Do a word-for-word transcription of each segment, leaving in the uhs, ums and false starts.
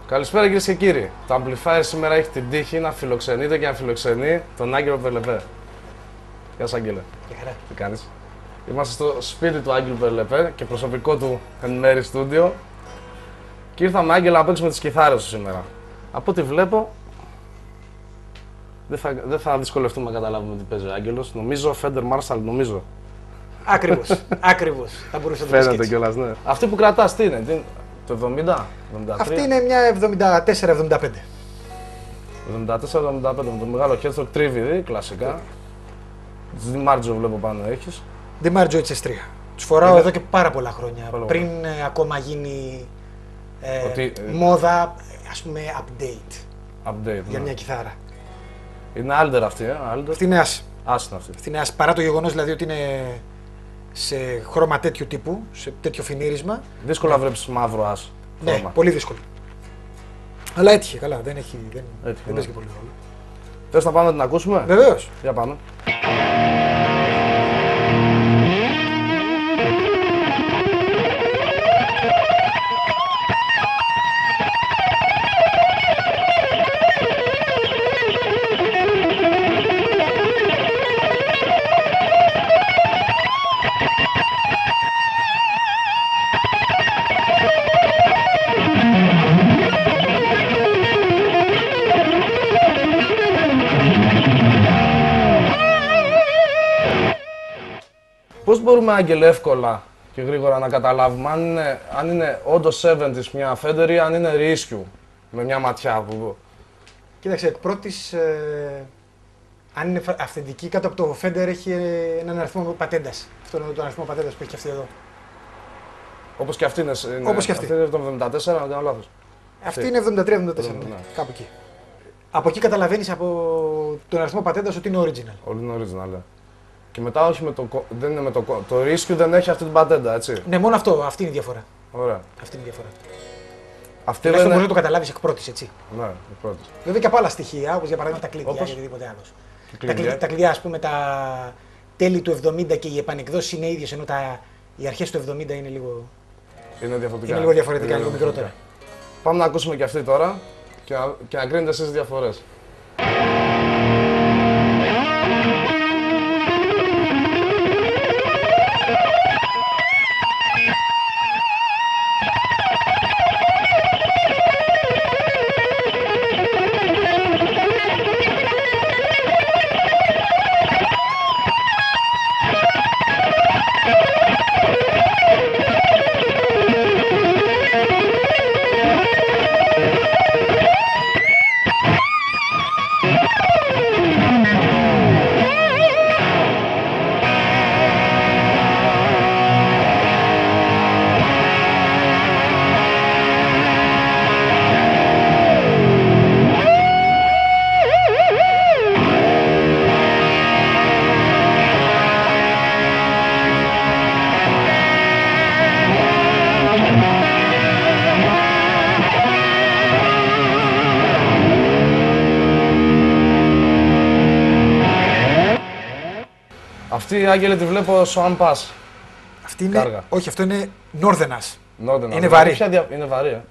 Καλησπέρα κυρίες και κύριοι. Το Amplifier σήμερα έχει την τύχη να φιλοξενείται και να φιλοξενεί τον Άγγελο Περλεπέ. Γεια σου Άγγελε. Γεια χαρά. Τι κάνεις? Είμαστε στο σπίτι του Άγγελου Περλεπέ και προσωπικό του εν μέρει στούντιο. Και ήρθαμε Άγγελα να παίξουμε τις κιθάρες του σήμερα. Από ό,τι βλέπω, δεν θα, δεν θα δυσκολευτούμε να καταλάβουμε τι παίζει ο Άγγελος. Νομίζω Fender Marshall, νομίζω. Ακριβώς, ακριβώς. Θα μπορούσα να το Φαίνεται έτσι. κιόλας, ναι. Αυτή που κρατάς τι είναι, τι είναι? Το εβδομήντα, εβδομήντα τρία. Αυτή είναι μια εβδομήντα τέσσερα εβδομήντα πέντε. εβδομήντα τέσσερα εβδομήντα πέντε με το μεγάλο headstock τρίβιδι, κλασικά. Τη DiMarzio βλέπω πάνω έχεις. DiMarzio έιτς ες τρία. Τους φοράω Είναι... εδώ και πάρα πολλά χρόνια. Πάρα πριν ε, ακόμα γίνει ε, Ότι, ε, μόδα, ας πούμε, update Update, για ναι. μια κιθάρα. Είναι Alder αυτή, ε, Alder. Αυτή είναι άσ. Άσ' είναι αυτή. Αυτή είναι άσ. Παρά το γεγονός δηλαδή ότι είναι σε χρώμα τέτοιου τύπου, σε τέτοιο φινίρισμα. Δύσκολο να βλέπεις μαύρο άσ. Ναι, χρώμα. πολύ δύσκολο. Αλλά έτυχε, καλά, δεν, έχει, δεν, Έτυχε, δεν ναι. παίζει και πολύ ρόλο. Θες να πάμε να την ακούσουμε? Βεβαίως. Για πάμε. Πώς μπορούμε, Άγγελε, εύκολα και γρήγορα να καταλάβουμε αν είναι, αν είναι όντως εβδομήντα μια Fender ή αν είναι Rescue με μια ματιά που... Κοίταξε, εκ πρώτης, ε, αν είναι φα- αυθεντική, κάτω από το Fender έχει ε, έναν αριθμό πατέντας. Αυτό είναι τον αριθμό πατέντας που έχει και αυτή εδώ. Όπως και αυτή είναι. είναι Όπως και αυτή. Αυτή είναι το εβδομήντα τέσσερα, να κάνω λάθος. Αυτή είναι εβδομήντα τρία εβδομήντα τέσσερα, Ναι. ναι, κάπου εκεί. Από εκεί καταλαβαίνεις από τον αριθμό πατέντας ότι είναι original. Όλοι είναι original, ε. Και μετά όχι με το, κο- δεν είναι με το, κο- το Rescue δεν έχει αυτή την πατέντα, έτσι. Ναι, μόνο αυτό, αυτή είναι η διαφορά. Ωραία. Αυτή είναι η διαφορά. Αυτή Τουλάχιστον δεν μπορεί να είναι... το καταλάβεις εκ πρώτης, έτσι. Ναι, η πρώτη. Βέβαια και από άλλα στοιχεία, όπως για παράδειγμα τα κλειδιά Όπως? ή οτιδήποτε άλλο. Και Τα, κλειδιά. κλειδιά, τα κλειδιά, ας πούμε, τα τέλη του εβδομήντα και οι επανεκδόσεις είναι ίδιες, ενώ τα, οι αρχές του εβδομήντα είναι λίγο, Είναι διαφορετικά. είναι λίγο διαφορετικά, Είναι λίγο μικρότερα. Πάμε να ακούσουμε και αυτή τώρα και να, και να κρίνετε εσείς τις διαφορές. Αυτή, Άγγελε, τη βλέπω Swan Pass. Αυτή είναι, Κάργα. όχι, αυτό είναι Northerners. Νότεν, Είναι βαρύ. Ποια δια... Είναι βαρύ, ε.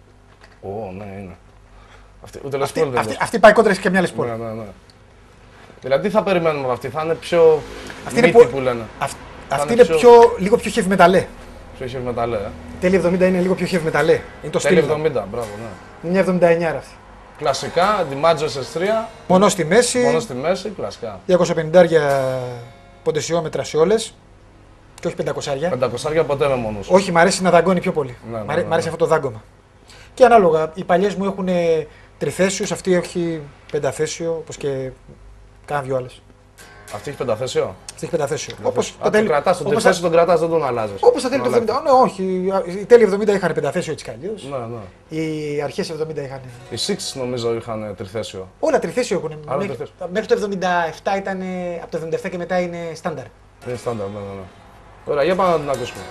Ω, ναι, είναι. Αυτή, ούτε λες Αυτή, πόλη δεν αυτή, είναι. αυτή πάει κόντρα και μια λεσπόλ. Ναι, ναι, ναι. Δηλαδή, τι θα περιμένουμε από αυτή, θα είναι πιο Αυτή είναι μύτη πο- που λένε. Αυ- Θα αυτή είναι είναι πιο- πιο, λίγο πιο heavy metal. Πιο heavy metal, ε. Τέλη εβδομήντα είναι λίγο πιο heavy metal. Είναι το Τέλη στυλ. εβδομήντα, μπράβο, ναι. Είναι μια εβδομήντα εννιά αυτή. Κλασικά, DiMarzio ες ες τρία, Μονό στη μέση, μόνο στη μέση, κλασικά. διακόσια πενήντα ποντεσιόμετρα σε όλες. Και όχι πεντακόσια. πεντακόσια ποτέ με μόνος. Όχι, μ' αρέσει να δαγκώνει πιο πολύ. Ναι, ναι, μ' αρέ- ναι, μ' αρέσει ναι. αυτό το δάγκωμα. Και ανάλογα, οι παλιές μου έχουν τριθέσιους, αυτή έχει πενταθέσιο, όπως και κάνα δυο άλλες. Αυτή έχει πενταθέσιο. Αυτή έχει πενταθέσιο. Όπως Α, τα τον τέλη- κρατάς, τον όπως τριθέσιο τα- τον κρατάς, δεν τον αλλάζεις. όπως τα τέλη του Τον εβδομήντα. Ναι, όχι. Οι τέλη εβδομήντα είχαν πενταθέσιο έτσι κι αλλιώς. Ναι, ναι. Οι αρχές εβδομήντα είχαν. Οι Six νομίζω είχαν τριθέσιο. Όλα τριθέσιο έχουν. Άρα Μέχρι, τριθέσιο. μέχρι το εβδομήντα επτά ήταν. Από το εβδομήντα επτά και μετά είναι στάνταρ. Είναι στάνταρ, ναι, ναι, ναι. Ωραία, για πάμε να την ακούσουμε.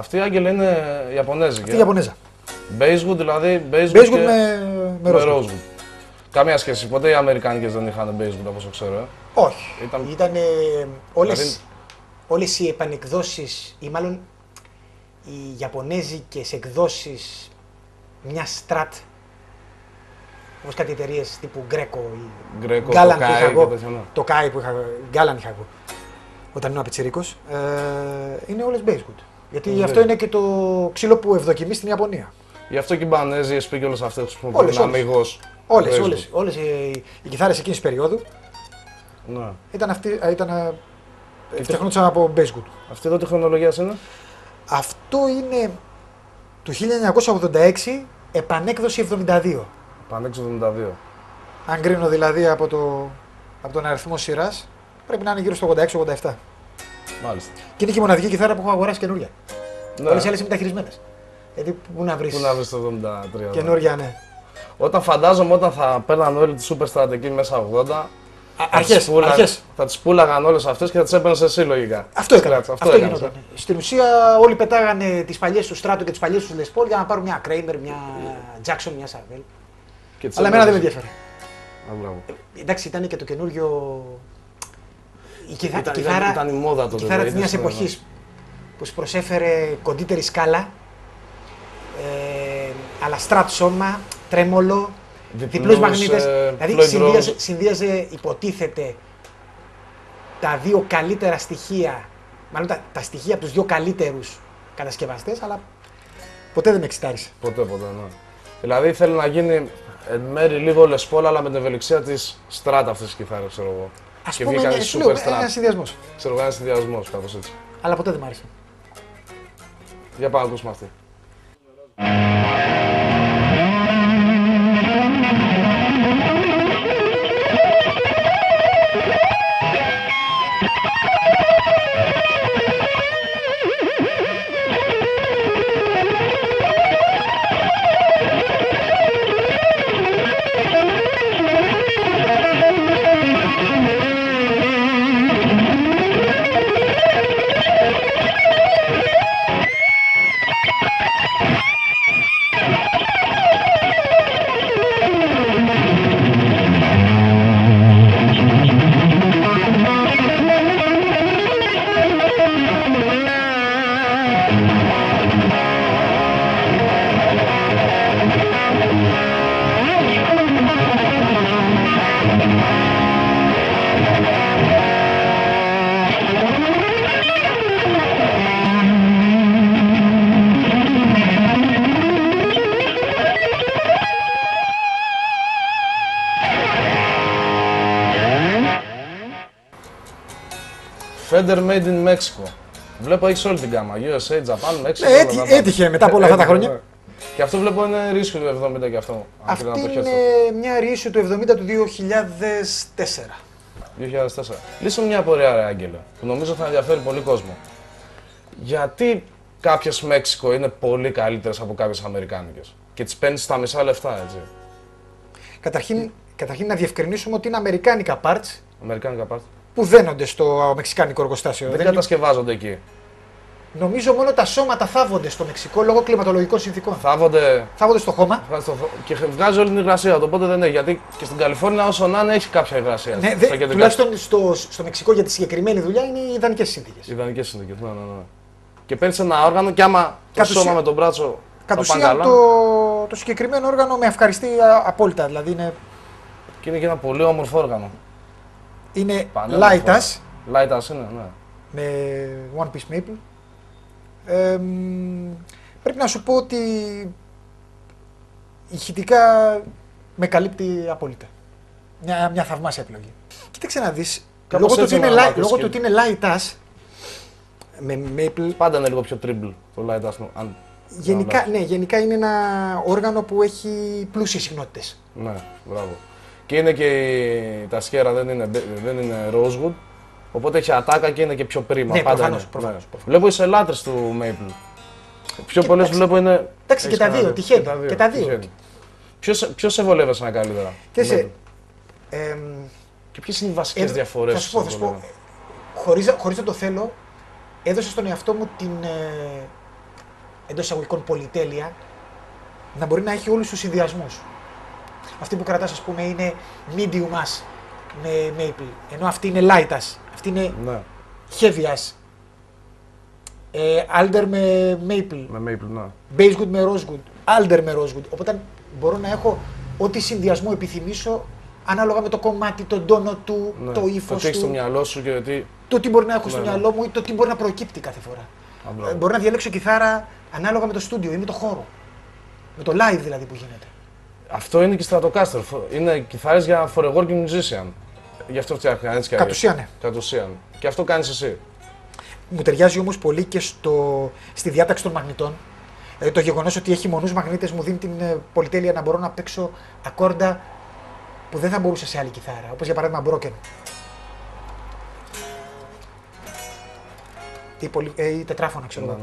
Αυτή η Άγγελα είναι Ιαπωνέζικη. Αυτή η Ιαπωνέζα. Basewood δηλαδή. Basewood, Basewood και... με, με, με Rosewood. Rosewood. Καμία σχέση. Ποτέ οι Αμερικάνικες δεν είχαν Basewood από όσο ξέρω. Ε. Όχι. Ήταν... Ήτανε όλες, δηλαδή... όλες οι επανεκδόσεις, ή μάλλον οι Ιαπωνέζικες εκδόσεις μια Strat, όπως κάτι εταιρείες τύπου Greco ή Greco, Galan το που είχα Kai εγώ, και τέτοια, ναι. το Kai που είχα, Galan είχα εγώ, όταν ήμουν πιτσιρίκος, ε, είναι όλες Basewood. Γιατί Basewood. αυτό είναι και το ξύλο που ευδοκιμεί στην Ιαπωνία. Γι' αυτό και οι Μπανέζοι, οι Ες Πι και όλες αυτές που Όλες, είναι όλες. αμυγός. Όλες, Basewood. όλες, όλες οι, οι κιθάρες εκείνης της περίοδου Ναι. ήταν, αυτή, ήταν, φτιαχνόντουσαν από Basewood. Αυτή εδώ τη χρονολογία είναι. Αυτό είναι του χίλια εννιακόσια ογδόντα έξι, επανέκδοση εβδομήντα δύο. Πανέξω εβδομήντα δύο. Αν κρίνω δηλαδή από, το, από τον αριθμό σειράς, πρέπει να είναι γύρω στο ογδόντα έξι ογδόντα επτά. Μάλιστα. Και είναι και η μοναδική κιθάρα που έχω αγοράσει καινούρια. Ναι. Όλες οι άλλες είναι μεταχειρισμένες. Γιατί πού να βρεις Πού να βρεις το εβδομήντα τρία. καινούρια, ναι. Όταν φαντάζομαι όταν θα παίρναν όλοι τη Super Strat εκεί μέσα ογδόντα. Α, αρχές, πούλα... αρχές. Θα τις πούλαγαν όλες αυτές και θα τις έπαιρνες εσύ λογικά. Αυτό έκανα. Αυτό, Αυτό έκανες, γινόταν. Στην ουσία όλοι πετάγανε τις παλιές του Strato και τις παλιές του Les Paul για να πάρουν μια Kramer, μια Jackson, μια Savell. Και τις Αλλά εμένα δεν με έπαιρνες ενδιαφέρε. εσύ. Α, μπράβο. Εντάξει, ήταν και το καινούριο. Η, κιθα... Ήταν- η κιθάρα, ήταν η μόδα τότε, η κιθάρα της δηλαδή, νέας ήταν- εποχής που σου προσέφερε κοντύτερη σκάλα, ε, αλλά στρατ σώμα, τρέμολο, Διπλούς, διπλούς μαγνήτες. ε, Δηλαδή Floyd συνδύαζε, Rose. συνδύαζε, υποτίθεται, τα δύο καλύτερα στοιχεία, μάλλον τα, τα στοιχεία από τους δύο καλύτερους κατασκευαστές, αλλά ποτέ δεν με εξητάρισε. Ποτέ, ποτέ, ναι. Δηλαδή θέλει να γίνει εν μέρει λίγο Les Paul, αλλά με την ευελιξία της Strat αυτής της κιθάρας, ξέρω εγώ. Ας Και πούμε, βγήκαν είναι, οι σου λέω, Super Strat. ένας συνδυασμός. Ξέρω εγώ, ένας συνδυασμός, κάπως έτσι. Αλλά ποτέ δεν μ' άρεσε. Για πάμε να ακούσουμε αυτή. Fender Made in Mexico. Βλέπω έχεις όλη την γάμα. γιου ες έι, Japan, Mexico. Ναι, έτι- έτυχε μετά από όλα αυτά τα Έτυχε, χρόνια. ναι. Και αυτό βλέπω είναι ρίσκο του εβδομήντα και αυτό. αν Αυτή θέλει να το είναι χέσω. μια reissue του εβδομήντα του δύο χιλιάδες τέσσερα. δύο χιλιάδες τέσσερα. Λύσε μου μια απορία, ρε Άγγελε, που νομίζω θα ενδιαφέρει πολύ κόσμο. Γιατί κάποιες Μέξικο είναι πολύ καλύτερες από κάποιες Αμερικάνικες και τις παίρνεις στα μισά λεφτά, έτσι. Καταρχήν, καταρχήν να διευκρινίσουμε ότι είναι αμερικάνικα parts Αμερικάνικα πάρτι. που δένονται στο μεξικάνικο εργοστάσιο. Δεν Δεν είναι- κατασκευάζονται εκεί. Νομίζω μόνο τα σώματα θάβονται στο Μεξικό λόγω κλιματολογικών συνθήκων. Θάβονται Θάβονται στο χώμα. βγάζει το φω- και βγάζει όλη την υγρασία του. Οπότε δεν έχει. Γιατί και στην Καλιφόρνια, όσο να είναι, έχει κάποια υγρασία. Ναι, στα δε, κεντρικά. τουλάχιστον στο, στο Μεξικό για τη συγκεκριμένη δουλειά είναι οι ιδανικές συνθήκες. Ιδανικές συνθήκες. Ναι, ναι, ναι. Και παίρνει ένα όργανο και άμα το Κατ' σώμα ουσία- με τον μπράτσο. Κατ' θα πάνε ουσίαν καλά. το, το συγκεκριμένο όργανο με ευχαριστεί α, απόλυτα. Δηλαδή είναι, Και είναι και ένα πολύ όμορφο όργανο. είναι Πανέμορφο. light-as Light as είναι, ναι. με One Piece Maple. Ε, μ, πρέπει να σου πω ότι ηχητικά με καλύπτει απόλυτα. Μια, μια θαυμάσια επιλογή. Κοίταξε να δεις, Κάπως λόγω του, ότι έτσι είναι, με light- ανάπτυξη λόγω και- του ότι είναι light-as με Maple, Πάντα είναι λίγο πιο triple το light as. Αν... γενικά, ναι, γενικά είναι ένα όργανο που έχει πλούσιες συχνότητες. Ναι, μπράβο. Και είναι και η- τα σκέρα δεν είναι, δεν είναι rosewood. Οπότε έχει ατάκα και είναι και πιο πρίμα. Ναι, Πάντα προφανώς, είναι. προφανώς, Ναι. προφανώς. Βλέπω είσαι λάτρες του Maple. Πιο Και πολλές εντάξει. βλέπω είναι. Εντάξει, και έχεις τα κανένα δύο, τυχαίνει. Και τα δύο. τυχαίνει. Ποιος, ποιος σε βολεύεσαι να καλύτερα. Και σε, Maple. εμ, Και ποιες είναι οι βασικές ε, διαφορές. θα σου πω, θα σου πω, χωρίς, χωρίς να το θέλω, έδωσα στον εαυτό μου την, ε, εντός εισαγωγικών πολυτέλεια, να μπορεί να έχει όλους τους συνδυασμούς. Αυτή που κρατάς, ας πούμε, είναι medium ash με maple, ενώ αυτή είναι light ash, αυτή είναι Ναι. heavy ash. Ε, alder με maple, Με maple, ναι. basswood με rosewood, alder με rosewood. Οπότε μπορώ να έχω ό,τι συνδυασμό επιθυμήσω ανάλογα με το κομμάτι, τον τόνο του, Ναι. το Το ύφος τι έχεις στο του, μυαλό σου και τι. το τι μπορεί να έχω Ναι, στο ναι. μυαλό μου ή το τι μπορεί να προκύπτει κάθε φορά. Α, μπράβο. Ε, Μπορώ να διαλέξω κιθάρα ανάλογα με το στούντιο ή με το χώρο. Με το live δηλαδή που γίνεται. Αυτό είναι και Stratocaster. Είναι κιθάρες για for a working musician. Γι' αυτό φτιάχνει έτσι κι αλλιώς. Κατ' ουσίαν, ναι. Κατ' ουσίαν. Και αυτό κάνεις εσύ. Μου ταιριάζει όμως πολύ και στο, στη διάταξη των μαγνητών. Δηλαδή το γεγονός ότι έχει μονούς μαγνήτες μου δίνει την ε, πολυτέλεια να μπορώ να παίξω ακόρντα που δεν θα μπορούσα σε άλλη κιθάρα. Όπως για παράδειγμα Broken. Ή, πολυ, ε, ή τετράφωνα, ξέρω Ναι, εγώ. ναι.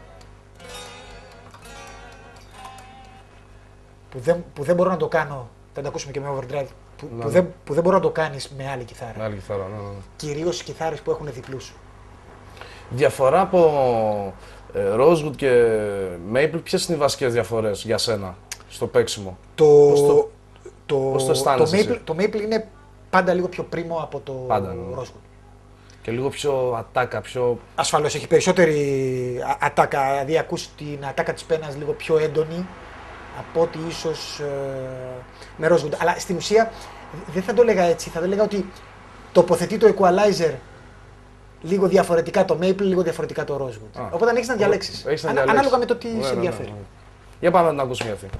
Που, δεν, που δεν μπορώ να το κάνω, θα το ακούσουμε και με overdrive, που, Ναι, που, ναι. δεν, που δεν μπορώ να το κάνεις με άλλη κιθάρα. Με άλλη κιθάρα, ναι, ναι. Κυρίως οι κιθάρες που έχουν διπλούς. Διαφορά από ε, Rosewood και Maple, ποιες είναι οι βασικές διαφορές για σένα στο παίξιμο? Το, Πώς το- το, πώς το το, αισθάνεσαι Maple, εσύ? το Maple είναι πάντα λίγο πιο πρίμο από το Πάντα, ναι. Rosewood. Και λίγο πιο ατάκα, πιο. Ασφαλώς έχει περισσότερη α- ατάκα, δηλαδή ακούς την ατάκα της πένας λίγο πιο έντονη από ότι ίσως ε, με Rosewood. Αλλά στην ουσία δεν θα το έλεγα έτσι, θα το έλεγα ότι τοποθετεί το equalizer λίγο διαφορετικά το Maple, λίγο διαφορετικά το Rosewood. Α. Οπότε έχεις να διαλέξεις. Έχεις να Ανα- διαλέξεις. Ανάλογα με το τι Ναι, σε ναι, ναι, ενδιαφέρει. ναι. Για πάμε να την ακούσουμε αυτή.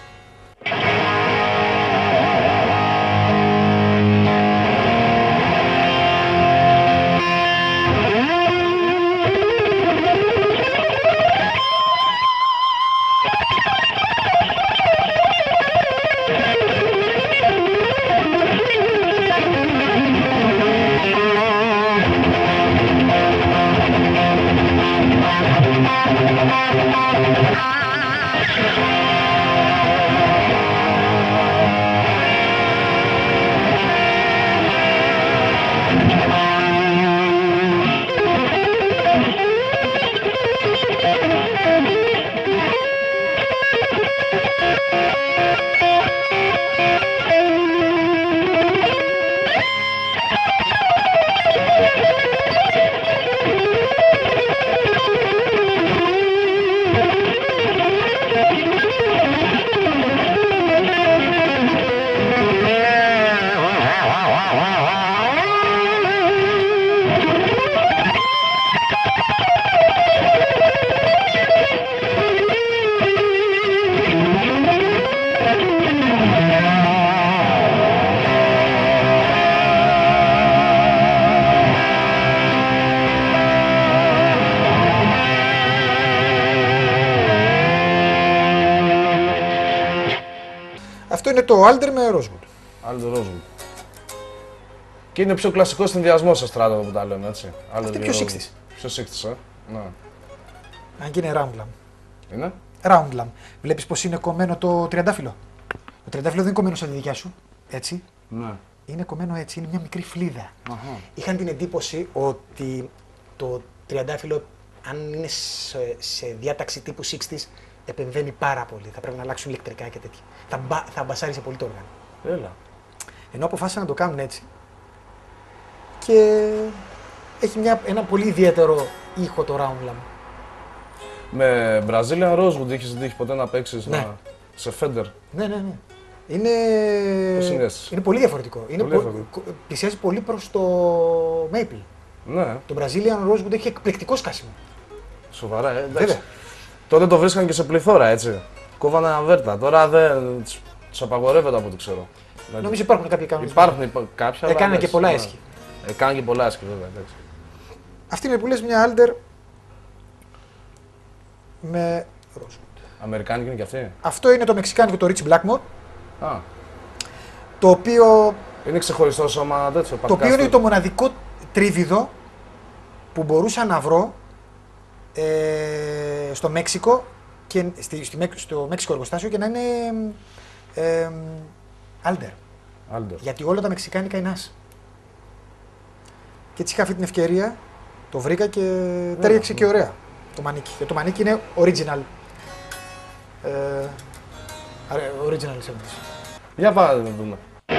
Αυτό είναι το Alder με Rosewood. Άλλο το Rosewood. Και είναι πιο κλασικό συνδυασμό σε στράτο που τα λέμε, έτσι. Άλλο Αυτή το πιο Rosewood. sixties. Πιο sixties, ε. Ναι. Αν και είναι Roundlam. Είναι. Roundlam. Βλέπεις πως είναι κομμένο το τριαντάφυλλο. Το τριαντάφυλλο δεν είναι κομμένο σαν τη δικιά σου. Έτσι. Ναι. Είναι κομμένο έτσι, είναι μια μικρή φλίδα. Αχα. Είχαν την εντύπωση ότι το τριαντάφυλλο, αν είναι σε, σε διάταξη τύπου εξήντα, επεμβαίνει πάρα πολύ. Θα πρέπει να αλλάξουν ηλεκτρικά και τέτοια. Θα, μπα, θα μπασάρισε πολύ το όργανο. Έλα. Ενώ αποφάσισαν να το κάνουν έτσι. Και έχει μια, ένα πολύ ιδιαίτερο ήχο το Roundlam. Με Brazilian Rosewood είχες τύχει ποτέ να παίξεις Ναι. να... σε Fender? Ναι, ναι, ναι. Είναι, Πώς είναι η αίσθηση? είναι πολύ διαφορετικό. Είναι Πολύ πο- διαφορετικό. κο- πλησιάζει πολύ προς το Maple. Ναι, Το Brazilian Rosewood έχει εκπληκτικό σκάσιμο. σοβαρά, ε. Εντάξει. Βέβαια. Τότε το βρίσκαν και σε πληθώρα, έτσι. Κόβανε αναβέρτα. Τώρα δεν του απαγορεύεται από ό,τι ξέρω. Νομίζω υπάρχουν κάποιοι κανονισμοί. Υπάρχουν υπα- κάποια. αλλά Έκαναν και εντάξει, πολλά ναι. έσχη. Έκαναν και πολλά έσχη, βέβαια. Εντάξει. Αυτή είναι που λες μια Alder με Rosewood. Αμερικάνικη είναι και αυτή. Αυτό είναι το μεξικάνικο το Rich Blackmore, Α, το οποίο, είναι ξεχωριστό σώμα τέτοιο. το οποίο είναι το μοναδικό τρίδιδο που μπορούσα να βρω ε, στο Μέξικο και στη, στη, Μεξ- στο Μέξικο εργοστάσιο και να είναι ε, ε, Alder. Άλντερ. Γιατί όλα τα μεξικάνικα είναι άς. Και έτσι είχα αυτή την ευκαιρία, το βρήκα και τέριαξε και ωραία. το μανίκι. Και το μανίκι είναι original. Ε, original εβδομήντα. Για πάμε να το δούμε.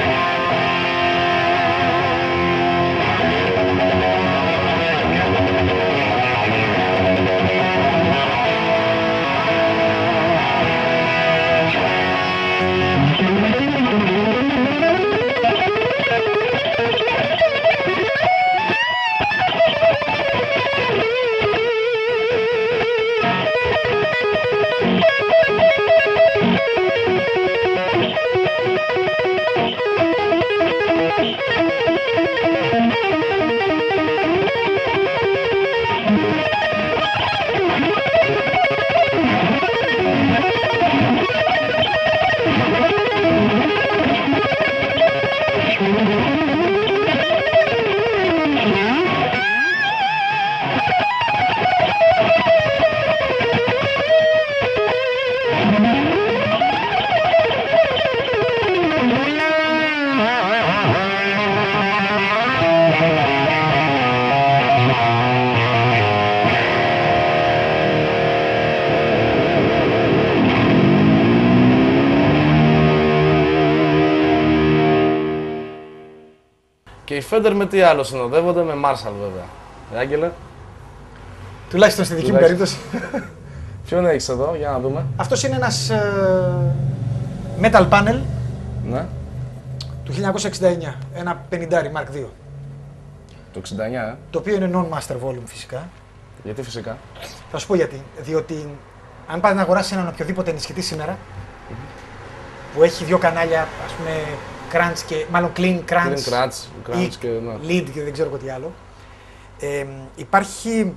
Και οι Fender με τι άλλο συνοδεύονται, με Marshall βέβαια. Ε, Άγγελε. Τουλάχιστον στη δική μου περίπτωση. Ποιον έχεις εδώ, για να δούμε. Αυτός είναι ένας ε, metal panel Ναι. του χίλια εννιακόσια εξήντα εννιά, ένα πενήντα Mark δύο. Το εξήντα εννιά, ε. Το οποίο είναι non-master volume φυσικά. Γιατί φυσικά. Θα σου πω γιατί. Διότι αν πας να αγοράσεις έναν οποιοδήποτε ενισχυτή σήμερα, mm-hmm. που έχει δύο κανάλια, ας πούμε, crunch και, μάλλον clean crunch, Clean crunch, crunch ή και, ναι. lead και δεν ξέρω τι άλλο, ε, υπάρχει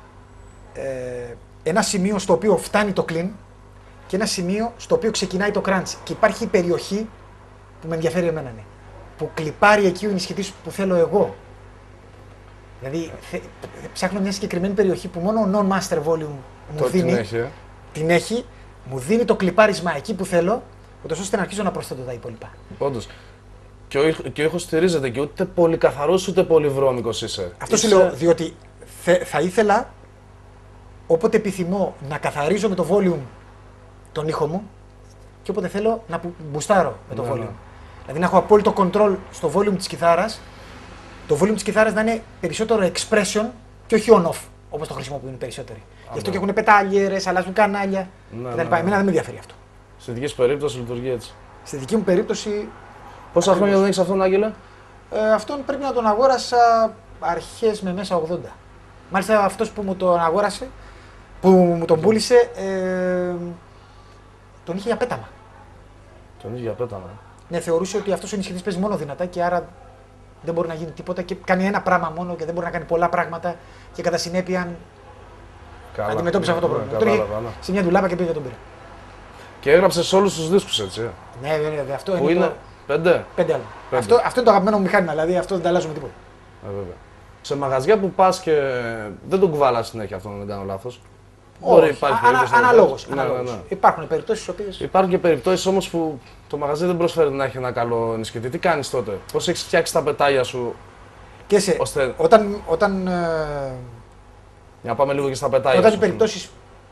ε, ένα σημείο στο οποίο φτάνει το clean και ένα σημείο στο οποίο ξεκινάει το crunch. Και υπάρχει η περιοχή που με ενδιαφέρει εμένα, ναι, που κλιπάρει εκεί ο ενισχυτής που θέλω εγώ. Δηλαδή, θε, ψάχνω μια συγκεκριμένη περιοχή που μόνο ο non-master volume μου το δίνει. Την έχει, ε. Την έχει, μου δίνει το κλιπάρισμα εκεί που θέλω, ούτως ώστε να αρχίσω να προσθέτω τα υπόλοιπα. Όντως. Και ο, ήχ, και ο ήχος στηρίζεται και ούτε πολύ καθαρός ούτε πολύ βρώμικος είσαι. Αυτό είσαι... σου λέω, διότι θε, θα ήθελα όποτε επιθυμώ να καθαρίζω με το volume τον ήχο μου και όποτε θέλω να μπουστάρω με το ναι, volume. ναι. Δηλαδή να έχω απόλυτο control στο volume της κιθάρας, το volume της κιθάρας να είναι περισσότερο expression και όχι on-off, όπως το χρησιμοποιούν οι περισσότεροι. Α, Γι' αυτό ναι. και έχουν πετάλιερες, αλλάζουν κανάλια Ναι, κτλ. ναι, ναι. Εμένα δεν με ενδιαφέρει αυτό. Στη δική σου περίπτωση λειτουργεί έτσι. Στη δική μου περίπτωση. Πόσα χρόνια δεν έχεις αυτόν, Άγγελε? Ε, αυτόν πρέπει να τον αγόρασα αρχές με μέσα ογδόντα. Μάλιστα αυτός που μου τον αγόρασε, που μου τον πούλησε, ε, τον είχε για πέταμα. Τον είχε για πέταμα. Ναι, θεωρούσε ότι αυτός ο ενισχυτής παίζει μόνο δυνατά και άρα δεν μπορεί να γίνει τίποτα και κάνει ένα πράγμα μόνο και δεν μπορεί να κάνει πολλά πράγματα και κατά συνέπεια Καλά, αντιμετώπισε αυτό το ναι, πρόβλημα. Τον είχε κατάλαβα, ναι. σε μια ντουλάπα και πήγε τον πήρε. Και έγραψε σε όλους τους δίσκους έτσι. ε. Ναι, βέβαια, αυτό Που είναι, είναι το πέντε. πέντε άλλο. Πέντε. Αυτό, αυτό είναι το αγαπημένο μου μηχάνημα, δηλαδή αυτό δεν τα αλλάζω με τίποτα. Ε, βέβαια. Σε μαγαζιά που πας και δεν τον κουβάλας συνέχεια αυτόν, αν δεν κάνω λάθος. Όχι, υπάρχει ανα, περίπτωση να το αναλόγως, κάνεις. Ναι, ναι, αναλόγως. ναι. Υπάρχουν περιπτώσεις στις οποίες. Υπάρχουν και περιπτώσεις όμως που το μαγαζί δεν προσφέρει να έχει ένα καλό ενισχυτή. Τι κάνεις τότε, πώς έχεις φτιάξει τα πετάλια σου, Και σε, ώστε όταν, όταν, ε, για να πάμε λίγο και στα πετάλια όταν σου. οι περιπτώσεις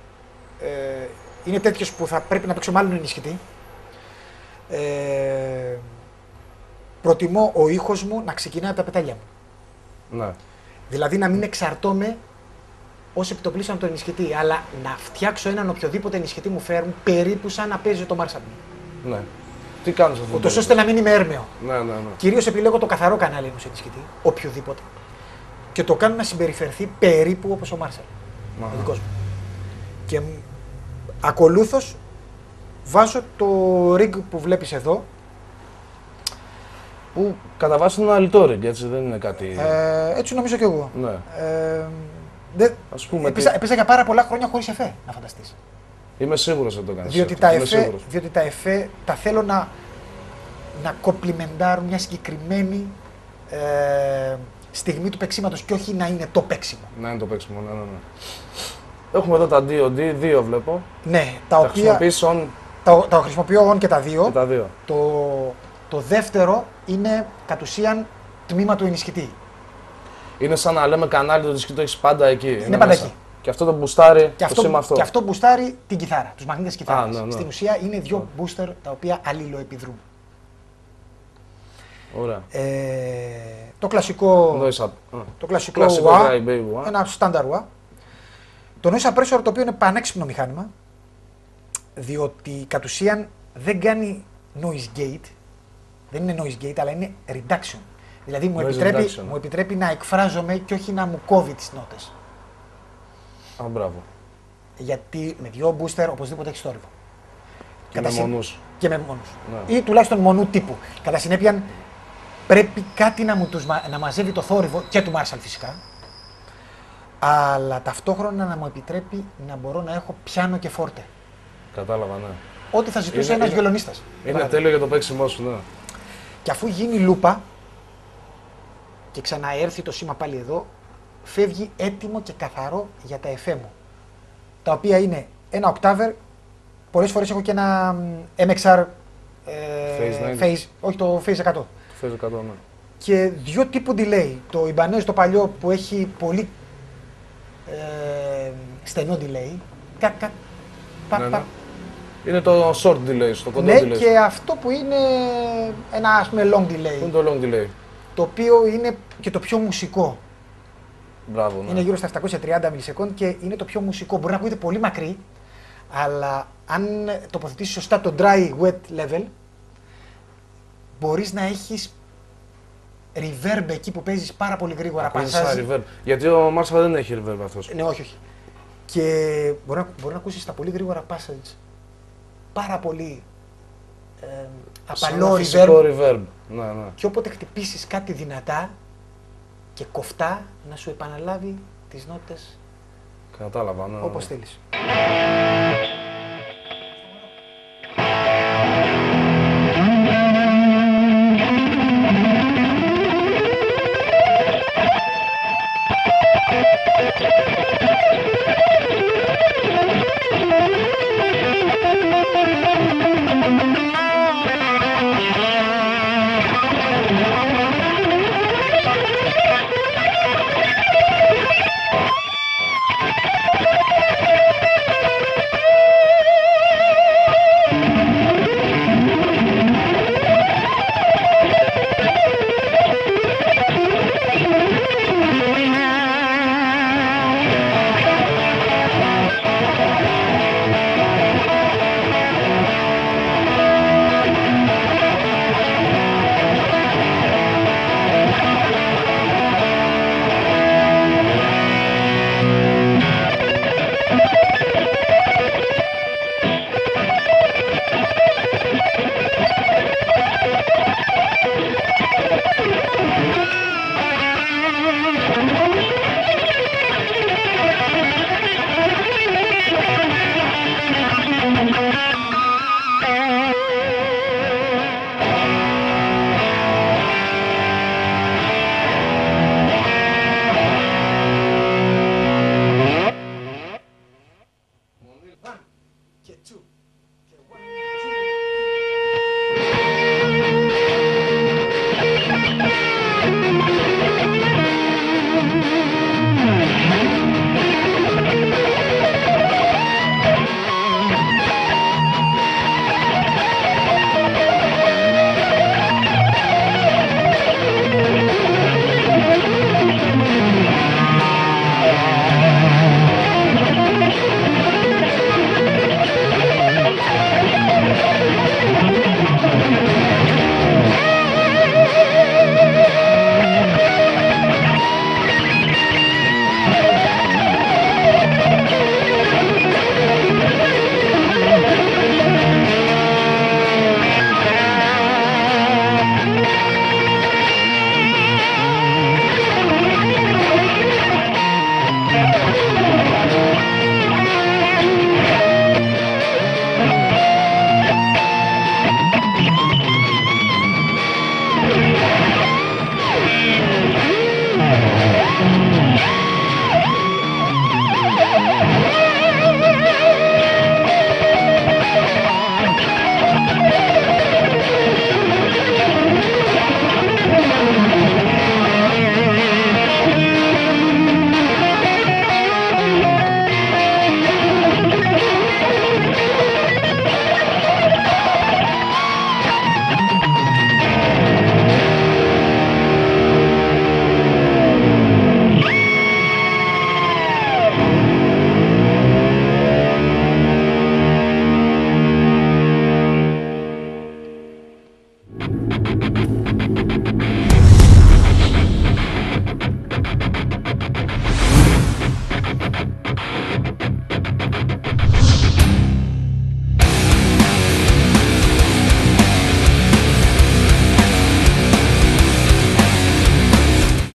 ε, είναι τέτοιες που θα πρέπει να παίξω μάλλον ενισχυτή, ε, προτιμώ ο ήχος μου να ξεκινάει από τα πετάλια μου. Ναι. Δηλαδή να μην εξαρτώμαι ως επιτοπλίστων από το ενισχυτή, αλλά να φτιάξω έναν οποιοδήποτε ενισχυτή μου φέρουν περίπου σαν να παίζει το Marshall. Ναι. Τι κάνεις αυτό? Ούτως ώστε να μην είμαι έρμεο. Ναι, ναι, ναι. Κυρίως επιλέγω το καθαρό κανάλι ενός ενισχυτή, οποιοδήποτε. Και το κάνω να συμπεριφερθεί περίπου όπως ο Marshall. Αχα. Ο δικός μου. Και μ, ακολούθως βάζω το rig που βλέπεις εδώ. Που κατά βάση είναι ένα λιτό rig, έτσι δεν είναι κάτι. Ε, έτσι νομίζω κι εγώ. Ναι. Ε, δε, Ας πούμε. έπαιζα, τι- έπαιζα για πάρα πολλά χρόνια χωρίς εφέ, να φανταστείς. Είμαι σίγουρος ότι το κάνεις. Διότι αυτό. τα, Είμαι εφέ, σίγουρος. διότι τα εφέ τα θέλω να, να κομπλιμεντάρουν μια συγκεκριμένη ε, στιγμή του παίξηματος και όχι να είναι το παίξιμο. Να είναι το παίξιμο, ναι, ναι, ναι. Έχουμε εδώ τα ντι ο ντι, δύο βλέπω. Ναι, τα, Τα οποία χρησιμοποιείς on τα, τα χρησιμοποιώ on και τα δύο. και τα δύο. Το, το δεύτερο είναι κατ' ουσίαν τμήμα του ενισχυτή. Είναι σαν να λέμε κανάλι το δισκητό έχεις πάντα εκεί. Είναι πάντα μέσα. εκεί. Και αυτό το μπουστάρει Και το αυτό, σήμα αυτό. και αυτό μπουστάρει την κιθάρα, τους μαγνήτες κιθάρας. Α, ναι, ναι. Στην ουσία είναι δύο booster τα οποία αλληλοεπιδρούν. Ωραία. Ε, το κλασικό, Noise up. το κλασικό, Κλασικό wah, dry baby wah. ένα standard wah. Το noise suppressor, το οποίο είναι πανέξυπνο μηχάνημα, διότι κατ' ουσίαν δεν κάνει noise gate, δεν είναι noise gate, αλλά είναι reduction. Δηλαδή μου Noise επιτρέπει, reduction. μου επιτρέπει να εκφράζομαι και όχι να μου κόβει τις νότες. Α, μπράβο. Γιατί με δύο booster οπωσδήποτε έχει θόρυβο. Και με συ- μονούς. Και με μονούς. Ναι. Ή τουλάχιστον μονού τύπου. Κατά συνέπεια πρέπει κάτι να, μου τους, μα- να μαζεύει το θόρυβο και του Marshall φυσικά, αλλά ταυτόχρονα να μου επιτρέπει να μπορώ να έχω πιάνο και φόρτε. Κατάλαβα, ναι. Ό,τι θα ζητούσε Είναι- ένας είναι- βιολονίστας. Είναι Μπράβο. τέλειο για το παίξιμό σου, ναι. Και αφού γίνει λούπα και ξαναέρθει το σήμα πάλι εδώ, φεύγει έτοιμο και καθαρό για τα εφέ μου. Τα οποία είναι ένα octaver, πολλές φορές έχω και ένα μ, εμ εξ αρ ε, Phase phase, όχι το Phase εκατό. Το φες εκατό, ναι. Και δύο τύπου delay. Το Ibanez το παλιό που έχει πολύ ε, στενό delay. Κακ, κακ, πα, Ναι, πα. ναι. Είναι το short delay, το κοντό Ναι, delay. και αυτό που είναι ένα ας πούμε long Πού είναι delay. το long delay. Το οποίο είναι και το πιο μουσικό. Μπράβο, ναι. Είναι γύρω στα επτακόσια τριάντα μιλισεκόντ και είναι το πιο μουσικό. Μπορεί να ακούγεται πολύ μακρύ, αλλά αν τοποθετήσεις σωστά το dry wet level, μπορείς να έχεις reverb εκεί που παίζεις πάρα πολύ γρήγορα. Ακούγεται Πασάζει. σαν reverb. Γιατί ο Marshall δεν έχει reverb αυτός. Ναι, όχι, όχι. Και μπορεί να, μπορεί να ακούσεις τα πολύ γρήγορα passage πάρα πολύ ε, Σαν απαλό ένα φυσικό reverb. reverb. Ναι, ναι. Και όποτε χτυπήσεις κάτι δυνατά και κοφτά, να σου επαναλάβει τις νότες Κατάλαβα, ναι. ναι. όπως θέλεις.